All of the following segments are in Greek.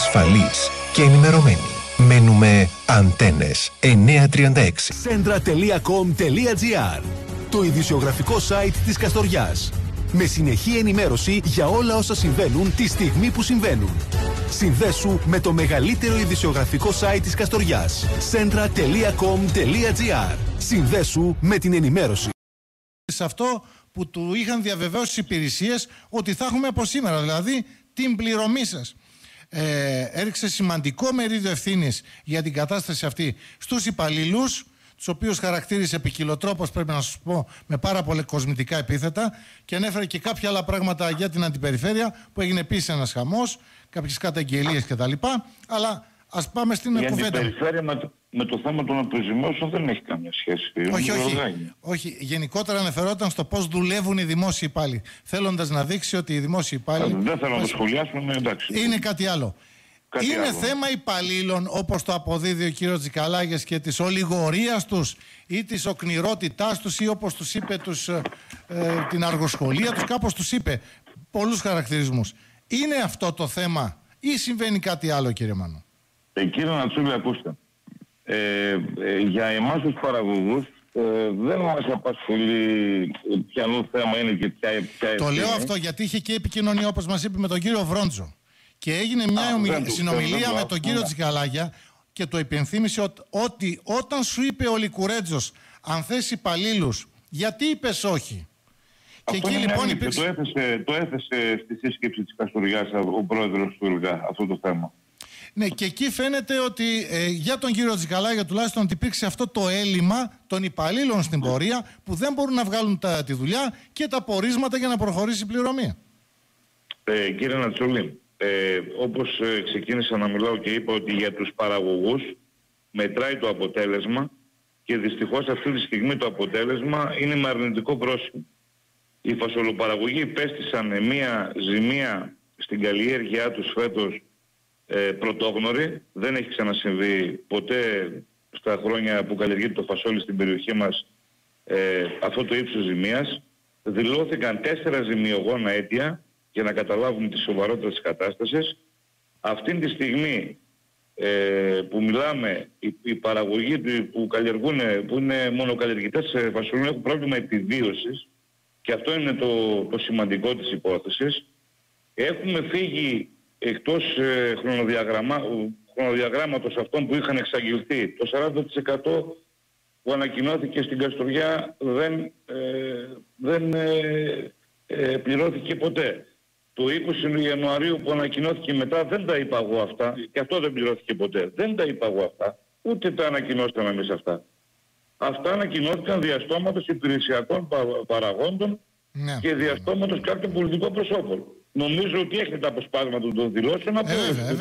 ασφαλείς και ενημερωμένοι. Μένουμε Αντένες 936. Centra.com.gr, το ειδησιογραφικό site της Καστοριάς. Με συνεχή ενημέρωση για όλα όσα συμβαίνουν τη στιγμή που συμβαίνουν. Συνδέσου με το μεγαλύτερο ειδησιογραφικό site της Καστοριάς. Centra.com.gr. Συνδέσου με την ενημέρωση. Σε αυτό που του είχαν διαβεβαίωσει οι υπηρεσίες ότι θα έχουμε από σήμερα, δηλαδή την πληρωμή σας. Έριξε σημαντικό μερίδιο ευθύνης για την κατάσταση αυτή στους υπαλλήλους, τους οποίους χαρακτήρισε ποικιλοτρόπως, πρέπει να σας πω, με πάρα πολλά κοσμητικά επίθετα, και ανέφερε και κάποια άλλα πράγματα για την αντιπεριφέρεια που έγινε επίσης ένας χαμός, κάποιες καταγγελίες κτλ. Αλλά ας πάμε στην κουβέντα. Η αντιπεριφέρεια με το θέμα των αποζημιώσεων δεν έχει καμία σχέση. Όχι. Γενικότερα αναφερόταν στο πώς δουλεύουν οι δημόσιοι υπάλληλοι, θέλοντας να δείξει ότι οι δημόσιοι υπάλληλοι. Δεν θέλω να το σχολιάσουμε, εντάξει. Είναι κάτι άλλο. Είναι θέμα υπαλλήλων, όπως το αποδίδει ο κύριος Τζικαλάγιας, και της ολιγορίας τους ή της οκνηρότητάς τους, ή όπως τους είπε την αργοσχολία τους, κάπως τους είπε πολλούς χαρακτηρισμούς. Είναι αυτό το θέμα ή συμβαίνει κάτι άλλο, κύριε Μάνο? Κύριε Νατσούλη, ακούστε. Για εμάς τους παραγωγούς δεν μας απασχολεί ποιανού θέμα είναι και ποια το λέω αυτό γιατί είχε και επικοινωνία, όπως μας είπε, με τον κύριο Βρόντζο. Και έγινε μια συνομιλία με τον κύριο Τζικαλάγια και το υπενθύμησε ότι όταν σου είπε ο Λικουρέτζος αν θες υπαλλήλους, γιατί είπες όχι? Και εκεί λοιπόν υπήρξε... Το έθεσε στη σύσκεψη της Καστοριάς ο πρόεδρος του ΕΛΓΑ αυτό το θέμα. Ναι, και εκεί φαίνεται ότι για τον κύριο Τζικαλάγια τουλάχιστον ότι υπήρξε αυτό το έλλειμμα των υπαλλήλων στην πορεία που δεν μπορούν να βγάλουν τη δουλειά και τα πορίσματα για να προχωρήσει η πληρωμή. Κύριε Νατσολή, όπως ξεκίνησα να μιλάω και είπα ότι για τους παραγωγούς μετράει το αποτέλεσμα και δυστυχώς αυτή τη στιγμή το αποτέλεσμα είναι με αρνητικό πρόσημο. Οι φασολοπαραγωγοί υπέστησαν μια ζημία στην καλλιέργειά τους φέτος πρωτόγνωρη. Δεν έχει ξανασυμβεί ποτέ στα χρόνια που καλλιεργείται το φασόλι στην περιοχή μας αυτό το ύψος ζημίας. Δηλώθηκαν 4 ζημιογόνα αίτια για να καταλάβουμε τη σοβαρότητα της κατάστασης. Αυτή τη στιγμή που μιλάμε, οι παραγωγοί που καλλιεργούν, που είναι μονοκαλλιεργητές φασολιών, έχουν πρόβλημα επιβίωσης και αυτό είναι το σημαντικό της υπόθεσης. Έχουμε φύγει εκτός χρονοδιαγράμματος αυτών που είχαν εξαγγελθεί. Το 40% που ανακοινώθηκε στην Καστοριά δεν πληρώθηκε ποτέ. Το 20 Ιανουαρίου που ανακοινώθηκε μετά δεν τα είπα εγώ αυτά, και αυτό δεν πληρώθηκε ποτέ. Δεν τα είπα εγώ αυτά, ούτε τα ανακοινώσαμε εμείς αυτά. Αυτά ανακοινώθηκαν διαστόματος υπηρεσιακών παραγόντων και διαστόματος κάποιων πολιτικών προσώπων. Νομίζω ότι έχετε τα αποσπάσματα των δηλώσεων από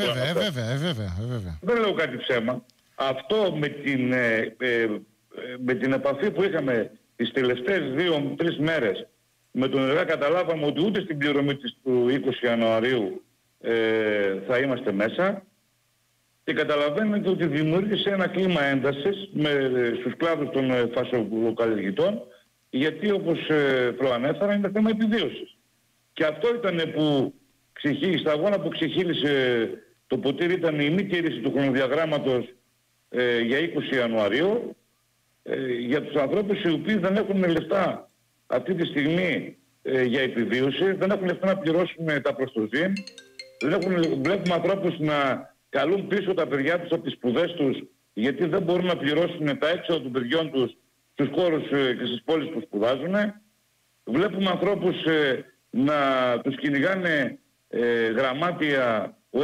βέβαια. Δεν λέω κάτι ψέμα. Αυτό με την επαφή που είχαμε τις τελευταίες 2-3 μέρες με τον ΕΛΓΑ καταλάβαμε ότι ούτε στην πληρωμή του 20 Ιανουαρίου θα είμαστε μέσα, και καταλαβαίνετε ότι δημιούργησε ένα κλίμα έντασης στους κλάδους των φασολοκαλλιεργητών, γιατί όπως προανέφερα είναι θέμα επιβίωσης. Και αυτό ήταν που στα αγώνα που ξεχύλισε το ποτήρι, ήταν η μη τήρηση του χρονοδιαγράμματος για 20 Ιανουαρίου για τους ανθρώπους οι οποίοι δεν έχουν λεφτά αυτή τη στιγμή για επιβίωση, δεν έχουν λεφτά να πληρώσουν τα προστοζήν, βλέπουμε ανθρώπους να καλούν πίσω τα παιδιά τους από τις σπουδές τους γιατί δεν μπορούν να πληρώσουν τα έξοδα των παιδιών τους στους χώρους και στις πόλεις που σπουδάζουν. Βλέπουμε ανθρώπους να τους κυνηγάνε γραμμάτια που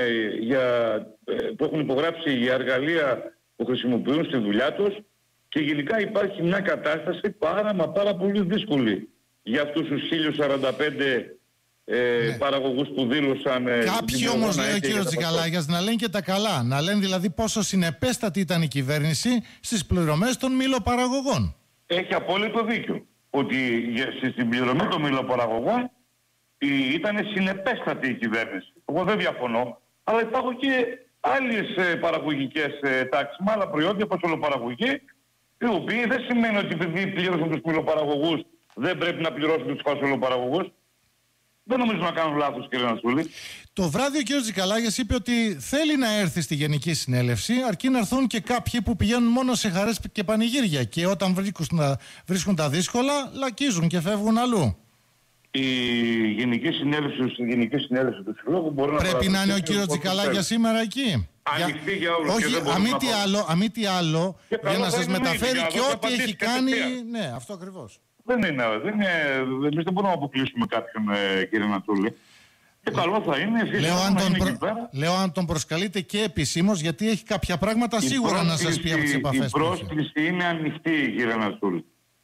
έχουν υπογράψει για εργαλεία που χρησιμοποιούν στη δουλειά τους, και γενικά υπάρχει μια κατάσταση πάρα πολύ δύσκολη για αυτούς τους 1045 παραγωγούς που δήλωσαν. Κάποιοι όμως, λέει ο κύριος Τζικαλάγιας, να λένε και τα καλά. Να λένε δηλαδή πόσο συνεπέστατη ήταν η κυβέρνηση στις πληρωμές των μήλοπαραγωγών. Έχει απόλυτο δίκιο. Ότι στην πληρωμή των μήλοπαραγωγών ήταν συνεπέστατη η κυβέρνηση. Εγώ δεν διαφωνώ. Αλλά υπάρχουν και άλλες παραγωγικές τάξεις με άλλα προϊόντα, φασολοπαραγωγή, οι οποίοι δεν σημαίνει ότι επειδή πλήρωσαν τους μήλοπαραγωγούς δεν πρέπει να πληρώσουν τους φασολοπαραγωγούς. Δεν νομίζω να κάνω λάθος, κύριε Νασούλη. Το βράδυ ο κ. Τζικαλάγιας είπε ότι θέλει να έρθει στη Γενική Συνέλευση, αρκεί να έρθουν και κάποιοι που πηγαίνουν μόνο σε χαρές και πανηγύρια. Και όταν βρίσκουν τα δύσκολα, λακίζουν και φεύγουν αλλού. Η Γενική Συνέλευση του Συλλόγου μπορεί πρέπει να είναι ο κ. Τζικαλάγιας σήμερα εκεί. Ανοιχτή για όλους. Όχι, αμή τι άλλο, για να σας μεταφέρει και ό,τι έχει κάνει. Ναι, αυτό ακριβώς. Εμείς δεν μπορούμε να αποκλείσουμε κάποιον, κύριε Νατούλη. Και καλό θα είναι εσείς λέω αν τον προσκαλείτε και επισήμως, γιατί έχει κάποια πράγματα σίγουρα να σας πει από τις επαφές. Η πρόσκληση είναι ανοιχτή, κύριε Νατούλη.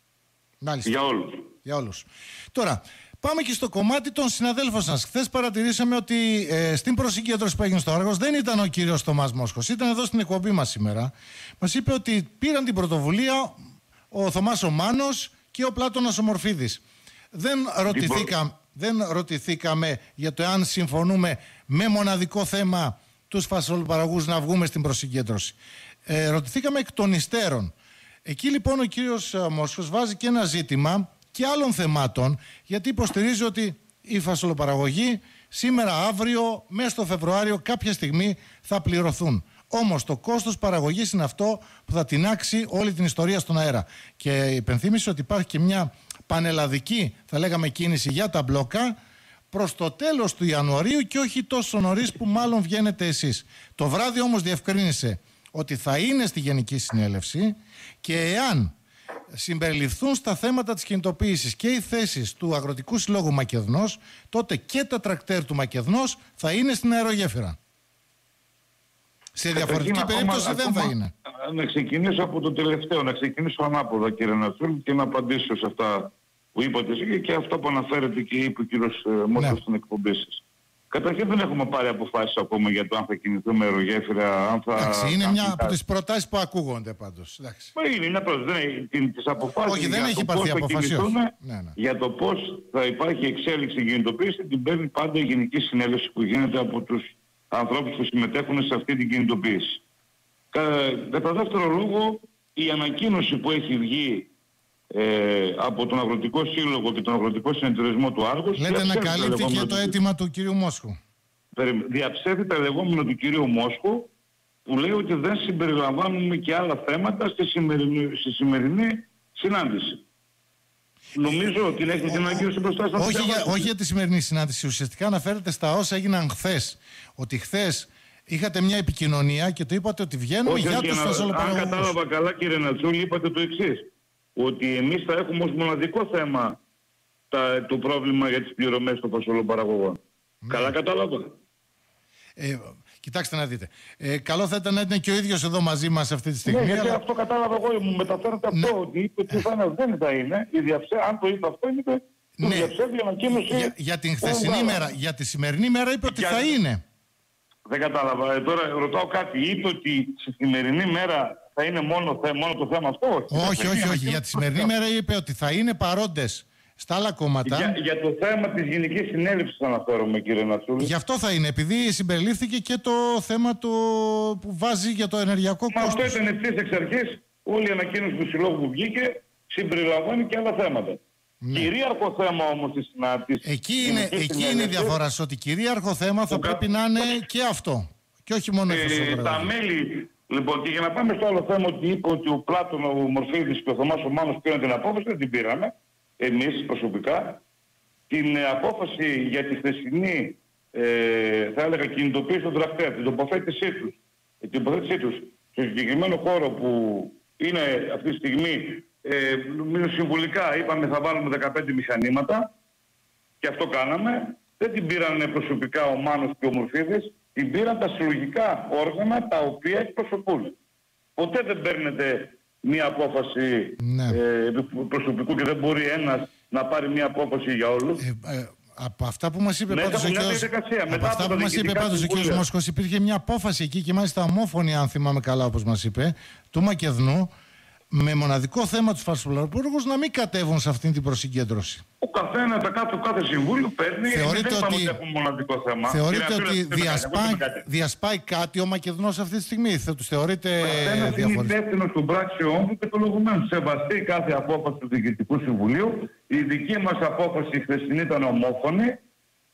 Για όλους. Τώρα, πάμε και στο κομμάτι των συναδέλφων σας. Χθες παρατηρήσαμε ότι στην προσυγκέντρωση που έγινε στο Άργος δεν ήταν ο κύριος Θωμάς Μόσχος. Ήταν εδώ στην εκπομπή μας σήμερα. Μας είπε ότι πήραν την πρωτοβουλία ο Θωμάς ο Μάνος και ο Πλάτωνας ο Μορφίδης. Δεν ρωτηθήκαμε για το εάν συμφωνούμε με μοναδικό θέμα τους φασολοπαραγωγούς να βγούμε στην προσυγκέντρωση. Ρωτηθήκαμε εκ των υστέρων. Εκεί λοιπόν ο κύριος Μόσχος βάζει και ένα ζήτημα και άλλων θεμάτων, γιατί υποστηρίζει ότι οι φασολοπαραγωγοί σήμερα, αύριο, μέσα στο Φεβρουάριο κάποια στιγμή θα πληρωθούν. Όμως το κόστος παραγωγής είναι αυτό που θα τινάξει όλη την ιστορία στον αέρα. Και υπενθύμισε ότι υπάρχει και μια πανελλαδική, θα λέγαμε, κίνηση για τα μπλόκα προς το τέλος του Ιανουαρίου και όχι τόσο νωρίς που μάλλον βγαίνετε εσείς. Το βράδυ όμως διευκρίνησε ότι θα είναι στη Γενική Συνέλευση και εάν συμπεριληφθούν στα θέματα της κινητοποίησης και οι θέσεις του Αγροτικού Συλλόγου Μακεδνός, τότε και τα τρακτέρ του Μακεδνός θα είναι στην αερογέφυρα. Σε διαφορετική περίπτωση δεν θα είναι. Να ξεκινήσω από το τελευταίο, να ξεκινήσω ανάποδα, κύριε Νασούλη, και να απαντήσω σε αυτά που είπατε εσείς και αυτά που αναφέρετε και είπε ο κύριος Μόσχος στην εκπομπή σας. Καταρχήν δεν έχουμε πάρει αποφάσεις ακόμα για το αν θα κινηθούμε αερογέφυρα, αν θα... Εντάξει, είναι μια από τις προτάσεις που ακούγονται πάντως. Είναι μια πρόταση, τις αποφάσεις. Όχι, δεν έχει πάρθει αποφάση. Για το πώς θα υπάρχει εξέλιξη στην κινητοποίηση, την παίρνει πάντα η Γενική Συνέλευση που γίνεται από τους ανθρώπους που συμμετέχουν σε αυτή την κινητοποίηση. Κατά δεύτερο λόγο, η ανακοίνωση που έχει βγει από τον Αγροτικό Σύλλογο και τον Αγροτικό Συνεταιρισμό του Άργος... Λέτε να καλύπτει και το αίτημα του κυρίου Μόσχου. Διαψεύδει τα λεγόμενα του κυρίου Μόσχου, που λέει ότι δεν συμπεριλαμβάνουμε και άλλα θέματα στη σημερινή συνάντηση. Νομίζω ότι έχετε την ανακοίνωση μπροστά σας. Όχι για τη σημερινή συνάντηση. Ουσιαστικά αναφέρεται στα όσα έγιναν χθες. Ότι χθες είχατε μια επικοινωνία και το είπατε ότι βγαίνουμε για τους φασολοπαραγωγούς. Αν κατάλαβα καλά, κύριε Νατσούλη, είπατε το εξής. Ότι εμείς θα έχουμε ως μοναδικό θέμα το πρόβλημα για τις πληρωμές των φασολοπαραγωγών. Καλά κατάλαβα. Κοιτάξτε να δείτε. Καλό θα ήταν να είναι και ο ίδιος εδώ μαζί μας αυτή τη στιγμή. Ναι, γιατί αυτό κατάλαβα εγώ. Μου μεταφέρετε αυτό. Ότι είπε ότι δεν θα είναι. Αν το είπε αυτό, είπε. Ναι. Για την χθεσινή μέρα. Για τη σημερινή μέρα είπε ότι θα είναι. Δεν κατάλαβα. Τώρα ρωτάω κάτι. Είπε ότι στη σημερινή μέρα θα είναι μόνο το θέμα αυτό. Όχι. Για τη σημερινή μέρα είπε ότι θα είναι παρόντες στα άλλα κόμματα. Για το θέμα της Γενικής Συνέλευσης αναφέρομαι, κύριε Νατσούλη. Γι' αυτό θα είναι, επειδή συμπεριλήφθηκε και το θέμα που βάζει για το ενεργειακό κόστος. Αυτό ήταν ευθύς εξ αρχής. Όλη η ανακοίνωση του Συλλόγου που βγήκε συμπεριλαμβάνει και άλλα θέματα. Ναι. Κυρίαρχο θέμα όμως της συνάντησης. Εκεί είναι η διαφορά, ότι κυρίαρχο θέμα θα πρέπει να είναι και αυτό. Και όχι μόνο τα μέλη. Λοιπόν, και για να πάμε στο άλλο θέμα, ότι είπε ότι ο Πλάτωνο, ο Μορφίδης και ο Θωμάς ο Μάνος πήραν την απόφαση, δεν την πήραμε. Εμείς προσωπικά την απόφαση για τη χθεσινή θα έλεγα κινητοποίηση των τρακτέρ, την τοποθέτησή τους στο συγκεκριμένο χώρο που είναι αυτή τη στιγμή νομίζω συμβουλικά είπαμε θα βάλουμε 15 μηχανήματα και αυτό κάναμε. Δεν την πήραν προσωπικά ο Μάνος και ο Μορφίδης, την πήραν τα συλλογικά όργανα τα οποία εκπροσωπούν. Ποτέ δεν παίρνετε μία απόφαση προσωπικού και δεν μπορεί ένας να πάρει μία απόφαση για όλους. Από αυτά που μας είπε πάντως ο κ. Μόσχος, υπήρχε μια απόφαση εκεί και μάλιστα ομόφωνη, αν θυμάμαι καλά όπως μας είπε, του Μακεδνού, με μοναδικό θέμα τους φασολοπαραγωγούς να μην κατέβουν σε αυτήν την προσυγκέντρωση. Ο καθένα, κάθε συμβούλιο παίρνει. Θεωρείτε ότι μοναδικό θέμα. Θεωρείτε ότι διασπάει κάτι ο Μακεδνός αυτή τη στιγμή? Τους θεωρείτε διαφορετικούς? Είναι υπεύθυνος των πράξεών του και των λογουμένων. Σεβαστεί κάθε απόφαση του Διοικητικού Συμβουλίου. Η δική μας απόφαση χθεσινή ήταν ομόφωνη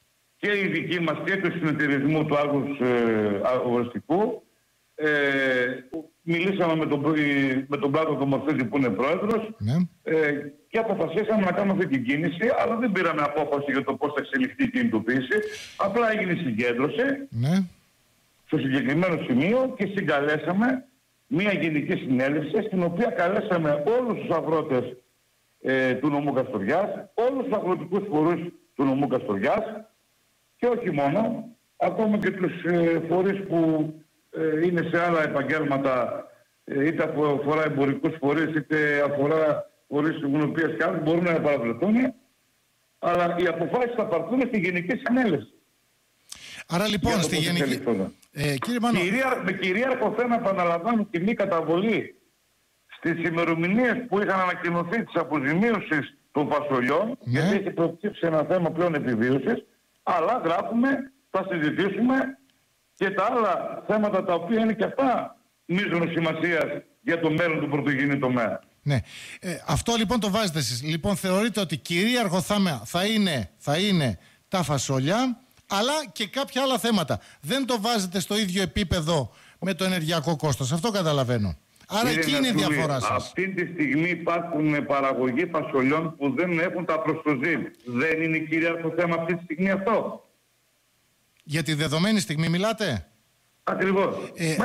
και η δική μας και του συνεταιρισμού του Άργους Αγροστικού. Μιλήσαμε με τον Πλάτο τον Μορφίδη που είναι πρόεδρος, Ναι. Και αποφασίσαμε να κάνουμε αυτή την κίνηση, αλλά δεν πήραμε απόφαση για το πώς θα εξελιχθεί η κινητοποίηση. Απλά έγινε συγκέντρωση Ναι. στο συγκεκριμένο σημείο και συγκαλέσαμε μια γενική συνέλευση, στην οποία καλέσαμε όλους τους αγρότες του νομού Καστοριάς, όλους τους αγροτικούς φορείς του νομού Καστοριάς και όχι μόνο, ακόμα και τους φορείς που είναι σε άλλα επαγγέλματα, είτε αφορά εμπορικούς φορείς, είτε αφορά φορείς γνωπίας και άλλους, μπορούν να παραβρεθούν, αλλά οι αποφάσεις θα πάρθουν στη Γενική Συνέλευση. Άρα λοιπόν, στη Γενική... κύριε Μάνο... Με κυρίαρχο θέμα, επαναλαμβάνω, τη μη καταβολή στις ημερομηνίες που είχαν ανακοινωθεί της αποζημίωσης των φασολιών, Ναι. γιατί έχει προκύψει ένα θέμα πλέον επιβίωσης, αλλά γράφουμε, θα συζητήσουμε και τα άλλα θέματα τα οποία είναι και αυτά μείζωνος σημασίας για το μέλλον του πρωτογενή τομέα. Ναι. Αυτό λοιπόν το βάζετε εσείς. Λοιπόν, θεωρείτε ότι κυρίαρχο θέμα θα είναι τα φασόλια, αλλά και κάποια άλλα θέματα. Δεν το βάζετε στο ίδιο επίπεδο με το ενεργειακό κόστος. Αυτό καταλαβαίνω. Άρα εκεί είναι η διαφορά σας. Αυτή τη στιγμή υπάρχουν παραγωγοί φασολιών που δεν έχουν τα προστοζήν. Δεν είναι κυρίαρχο θέμα αυτή τη στιγμή αυτό? Για τη δεδομένη στιγμή μιλάτε? Ακριβώς.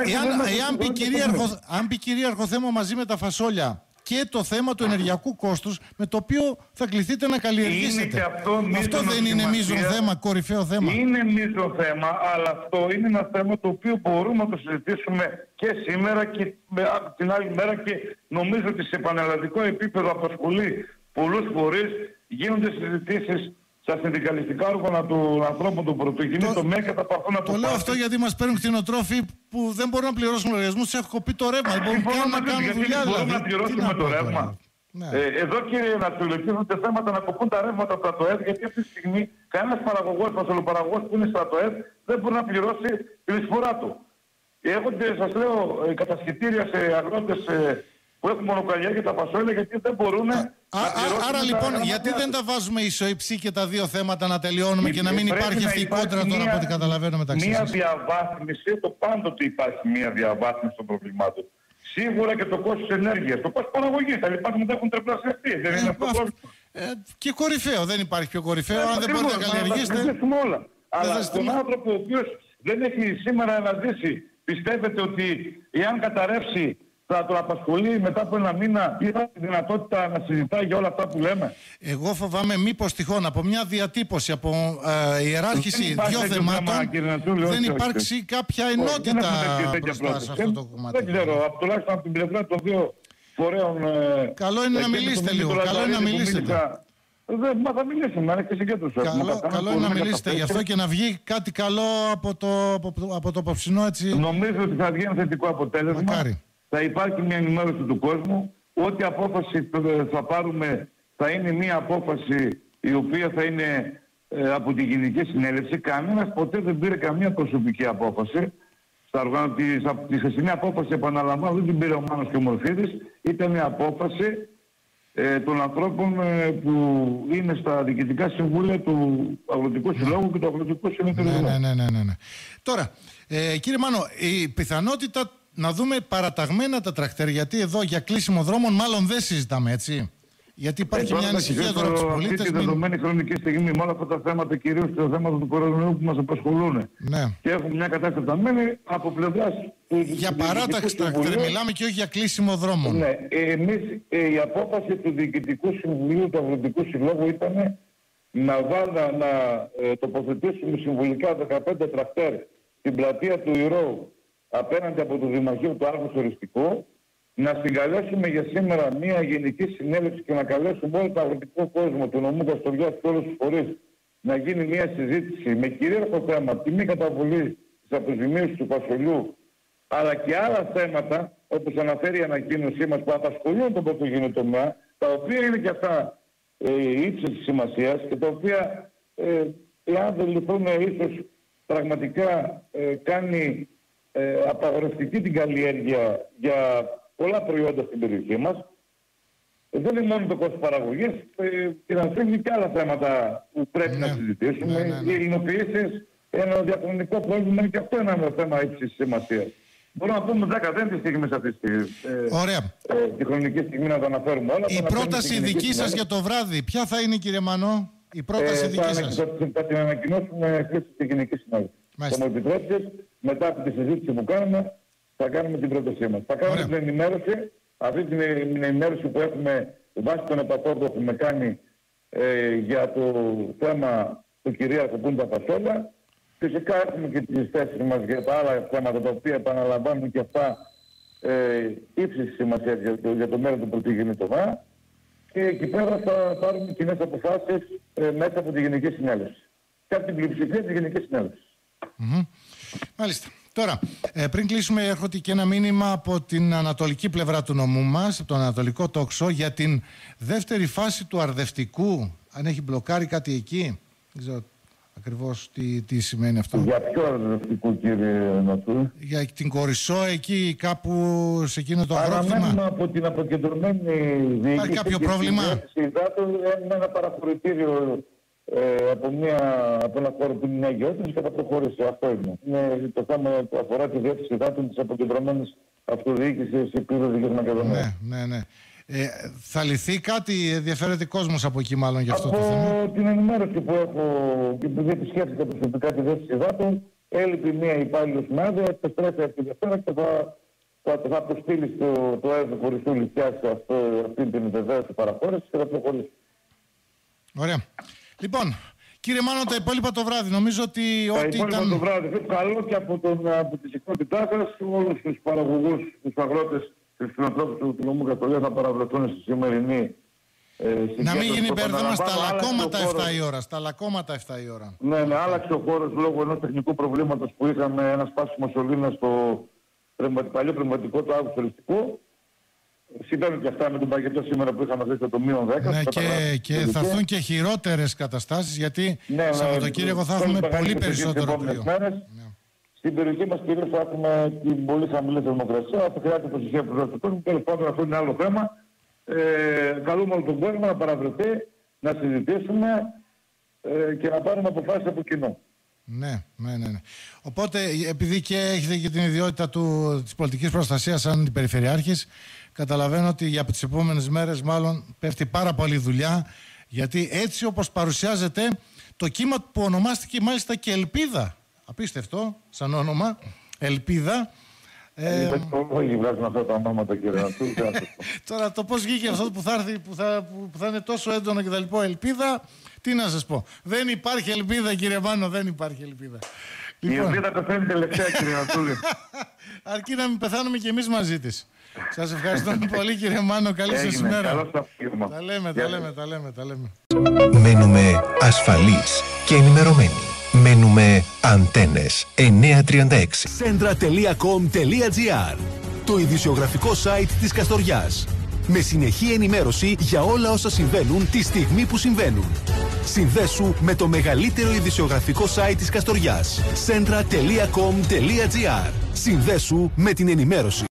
Αν πει κυρίαρχο θέμα μαζί με τα φασόλια και το θέμα του ενεργειακού κόστους, με το οποίο θα κληθείτε να καλλιεργήσετε. Αυτό δεν είναι μείζον θέμα, κορυφαίο θέμα? Είναι μείζον θέμα, αλλά αυτό είναι ένα θέμα το οποίο μπορούμε να το συζητήσουμε και σήμερα και την άλλη μέρα, και νομίζω ότι σε πανελλαδικό επίπεδο απασχολεί πολλούς φορείς, γίνονται συζητήσεις στα συνδικαλιστικά όργανα του ανθρώπου του πρωτογενή τομέα και θα πάρθουν από. Το λέω αυτό γιατί μας παίρνουν κτηνοτρόφοι που δεν μπορούν να πληρώσουν λογαριασμούς, τους έχω κοπεί το ρεύμα. Δεν μπορούν καν να κάνουν δουλειά. Μπορούμε να πληρώσουμε το ρεύμα. Ναι. Εδώ, κύριε Νατσούλη, τίθενται θέματα να κοπούν τα ρεύματα από τα ΤΟΕΔ, γιατί αυτή τη στιγμή κανένας παραγωγός, φασολοπαραγωγός που είναι στα ΤΟΕΔ δεν μπορεί να πληρώσει την εισφορά του. Έχονται, σας λέω, κατασχετήρια σε αγρότες που έχουν μονοκαλλιέργεια τα φασόλια, γιατί δεν μπορούν. Άρα λοιπόν, γιατί δεν τα βάζουμε ισοϊψή και τα δύο θέματα να τελειώνουμε και να μην υπάρχει αυτή η κόντρα τώρα από ό,τι καταλαβαίνω μεταξύ σας? Μία διαβάθμιση, το πάντοτε υπάρχει μία διαβάθμιση των προβλημάτων. Σίγουρα και το κόστος ενέργειας, το κόστος παραγωγής, τα λοιπά μετά έχουν τριπλασιαστεί. Δεν είναι αυτό το πρόβλημα. Και κορυφαίο, δεν υπάρχει πιο κορυφαίο. Αν δεν μπορείτε να καλλιεργήσετε. Όλα. Αλλά τον άνθρωπο ο οποίος δεν έχει σήμερα αναζήσει, πιστεύετε ότι εάν καταρρεύσει θα τον απασχολεί μετά από ένα μήνα ή θα έχει τη δυνατότητα να συζητάει για όλα αυτά που λέμε? Εγώ φοβάμαι μήπως τυχόν από μια διατύπωση, από ιεράρχηση δύο θεμάτων, δεν υπάρξει κάποια ενότητα μπροστά σε αυτό το κομμάτι. Δεν ξέρω, τουλάχιστον από την πλευρά των δύο φορέων. Καλό είναι να μιλήσετε λίγο. Καλό είναι να μιλήσετε. Μα θα μιλήσουμε, να είναι και συγκέντρωση. Καλό είναι να μιλήσετε γι' αυτό και να βγει κάτι καλό από το απόψινό, έτσι. Νομίζω ότι θα βγει ένα θετικό αποτέλεσμα. Μακάρι. Θα υπάρχει μια ενημέρωση του κόσμου. Ό,τι απόφαση θα πάρουμε θα είναι μια απόφαση η οποία θα είναι από τη Γενική Συνέλευση. Κανένας ποτέ δεν πήρε καμία προσωπική απόφαση. Τη χθεσινή απόφαση, επαναλαμβάνω, δεν την πήρε ο Μάνος και ο Μορφίδης. Ήταν μια απόφαση των ανθρώπων που είναι στα διοικητικά συμβούλια του Αγροτικού Συλλόγου και του Αγροτικού Συνεταιρισμού. Ναι. Τώρα, κύριε Μάνο, η πιθανότητα να δούμε παραταγμένα τα τρακτέρ, γιατί εδώ για κλείσιμο δρόμων μάλλον δεν συζητάμε, έτσι. Γιατί υπάρχει μια ανησυχία τώρα από τους πολίτες. Αυτή τη δεδομένη χρονική στιγμή, με όλα αυτά τα θέματα, κυρίως τα θέματα του κορονοϊού που μας απασχολούν. Ναι. Και έχουμε μια κατάσταση ταμένη από πλευράς. Για παράταξη τρακτέρ μιλάμε και όχι για κλείσιμο δρόμων. Ναι. Εμείς, η απόφαση του Διοικητικού Συμβουλίου του Αγροτικού Συλλόγου ήταν να τοποθετήσουμε συμβολικά 15 τρακτέρ στην πλατεία του Ηρώου απέναντι από το Δημαρχείο του Άργους Οριστικού, να συγκαλέσουμε για σήμερα μια γενική συνέλευση και να καλέσουμε όλο το αγροτικό κόσμο του νομού Καστοριάς και όλους τους φορείς να γίνει μια συζήτηση με κυρίαρχο θέμα τη μη καταβολή της αποζημίωσης του φασολιού, αλλά και άλλα θέματα, όπως αναφέρει η ανακοίνωσή μας, που απασχολούν τον πρωτογενή τομέα, τα οποία είναι και αυτά ύψης της σημασίας και τα οποία, εάν δεν λυθούν, ίσως πραγματικά κάνει απαγορευτική την καλλιέργεια για πολλά προϊόντα στην περιοχή μας. δεν είναι μόνο το κόστος παραγωγής, φύγει και άλλα θέματα που πρέπει να συζητήσουμε. Οι ελληνοποιήσεις, ένα διαχρονικό πρόβλημα είναι και αυτό ένα θέμα ύψης σημασίας. Μπορούμε να πούμε 10 στιγμές αυτή τη χρονική στιγμή να το αναφέρουμε όλα. Η πρόταση δική σας για το βράδυ, ποια θα είναι, κύριε Μανώ, η πρόταση δική σας? Θα την ανακοινώσουμε χθες στη Γενική Συνέλευση. Θα μου επιτρέψετε, μετά από τη συζήτηση που κάνουμε, θα κάνουμε την πρότασή μας. Θα κάνουμε την ενημέρωση, αυτή την ενημέρωση που έχουμε βάσει των επαφών που έχουμε κάνει για το θέμα του κυρίαρχου που είναι τα φασόλα. Φυσικά έχουμε και τις θέσεις μας για τα άλλα θέματα τα οποία επαναλαμβάνουν και αυτά ύψης σημασίας για το μέλλον του πρωτογενή τομέα. Και εκεί πέρα θα πάρουμε κοινές αποφάσεις μέσα από τη Γενική Συνέλευση. Και από την πλειοψηφία της Γενικής Συνέλευσης. Μάλιστα. Τώρα, πριν κλείσουμε, έρχεται και ένα μήνυμα από την ανατολική πλευρά του νομού μας, από το ανατολικό τόξο, για την δεύτερη φάση του αρδευτικού. Αν έχει μπλοκάρει κάτι εκεί, δεν ξέρω ακριβώς τι σημαίνει αυτό. Για ποιο αρδευτικού, κύριε Νατούρη? Για την Κορισό, εκεί κάπου σε εκείνο το αγρόκτημα. Αναμένουμε από την αποκεντρωμένη διοίκηση. Υπάρχει κάποιο πρόβλημα? Έχουμε ένα παραχωρητήριο από ένα χώρο που είναι αγιότητας και θα προχωρήσει. Αυτό είναι. Είναι το θέμα που αφορά τη διεύθυνση υδάτων της αποκεντρωμένης αυτοδιοίκησης Υπήρου Δυτικής Μακεδονίας. Ναι. Θα λυθεί κάτι διαφορετικό κόσμος από εκεί, μάλλον για αυτό το θέμα? Από την ενημέρωση που έχω και που δεν επισκέφτηκα προσωπικά τη διεύθυνση υδάτων, έλειπε μία υπάλληλος με άδεια, επιστρέφει από τη Δευτέρα και θα αποστείλει το έργο χωριστού Λυκιάς αυτή την βεβαίωση παραχώρηση και θα προχωρήσει. Ωραία. Λοιπόν, κύριε Μάνο, τα υπόλοιπα το βράδυ. Νομίζω ότι ό,τι ήταν... το βράδυ. Καλό και από τη συχνότητά σας, όλους τους παραγωγούς, τους αγρότες, τους κτηνοτρόφους του νομού Καστοριά θα παραβρεθούν στη σημερινή να μην γίνει μπέρδεμα στα λακκώματα 7 η ώρα. Στα λακκώματα 7 η ώρα. Ναι, άλλαξε ο χώρος λόγω ενός τεχνικού προβλήματος που είχαμε ένα σπάσιμο σωλήνα στο παλιό πνευματικό του Αύγουστο Ληστικού. Ήταν και αυτά με τον παγετό σήμερα που είχαμε δει το μείον 10. Ναι, και θα έρθουν και χειρότερες καταστάσεις, γιατί Σαββατοκύριακο θα έχουμε πολύ περισσότερο κρύο. Στην περιοχή μας κυρίως θα έχουμε την πολύ χαμηλή θερμοκρασία, θα χρειάζεται προσοχή από τον κόσμο. Τέλος πάντων, αυτό είναι άλλο θέμα. Καλούμε όλο τον κόσμο να παραβρεθεί, να συζητήσουμε και να πάρουμε αποφάσεις από κοινό. Ναι. Οπότε, επειδή και έχετε και την ιδιότητα της πολιτικής προστασίας σαν περιφερειάρχης, καταλαβαίνω ότι για τις επόμενες μέρες μάλλον πέφτει πάρα πολλή δουλειά, γιατί έτσι όπως παρουσιάζεται το κύμα που ονομάστηκε μάλιστα και Ελπίδα, απίστευτο σαν όνομα, Ελπίδα. Όχι βγάζουν αυτά τα ονόματα, κύριε Νατούρη. Τώρα το πώς βγήκε αυτό που θα έρθει, που θα είναι τόσο έντονο και τα λοιπά, Ελπίδα, τι να σας πω. Δεν υπάρχει ελπίδα, κύριε Μάνο, δεν υπάρχει ελπίδα. Η ελπίδα πεθαίνει τελευταία, κύριε Νατούρη. Αρκεί να μην πεθάνουμε κι εμείς μαζί της. Σας ευχαριστώ πολύ, κύριε Μάνο. Καλή σας ημέρα. Τα λέμε. Μένουμε ασφαλείς και ενημερωμένοι. Μένουμε Αντένες 936. Centra.com.gr, το ειδησιογραφικό site της Καστοριάς. Με συνεχή ενημέρωση για όλα όσα συμβαίνουν τη στιγμή που συμβαίνουν. Συνδέσου με το μεγαλύτερο ειδησιογραφικό site της Καστοριάς. Centra.com.gr. Συνδέσου με την ενημέρωση.